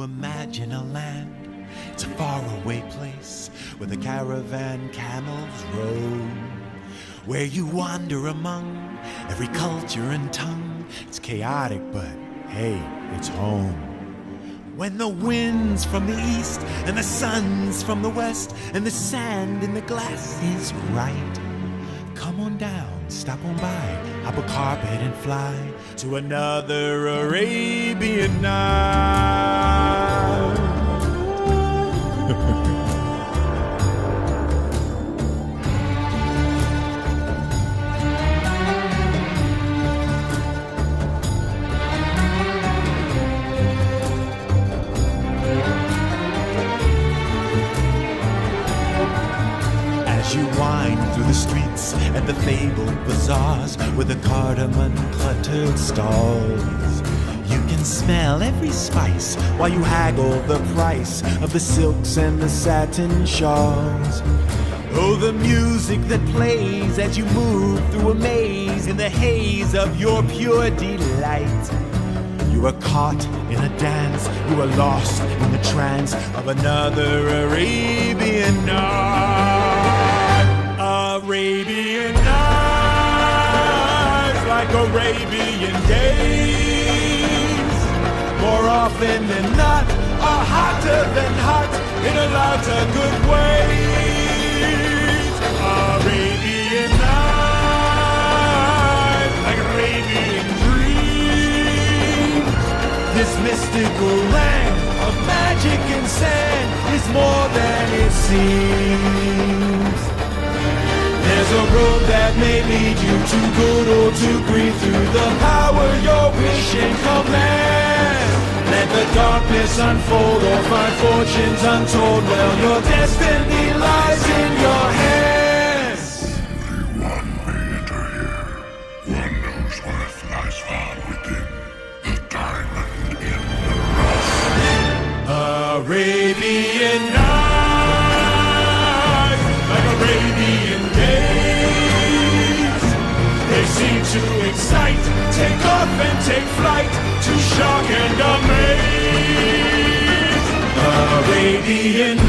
you imagine a land? It's a faraway place where the caravan camels roam, where you wander among every culture and tongue. It's chaotic, but hey, it's home. When the wind's from the east and the sun's from the west and the sand in the glass is right, come on down, stop on by, hop a carpet and fly to another Arabian night. As you wind through the streets and the fabled bazaars with the cardamom-cluttered stalls, you can smell every spice while you haggle the price of the silks and the satin shawls. Oh, the music that plays as you move through a maze in the haze of your pure delight. You are caught in a dance, you are lost in the trance of another Arabian night. Arabian nights, like Arabian days, more often than not, are hotter than hot in a lot of good ways. Arabian nights, like Arabian dreams. This mystical land of magic and sand is more than it seems. There's a road that may lead you to good or to green through the power your wish and command. Let the darkness unfold or find fortunes untold. Well, your destiny lies in your hands. Only one may enter here, one whose worth lies far within the diamond in the rough. Arabian nights, like Arabian days, they seem to excite, take off and take flight, to shock and amaze. Arabian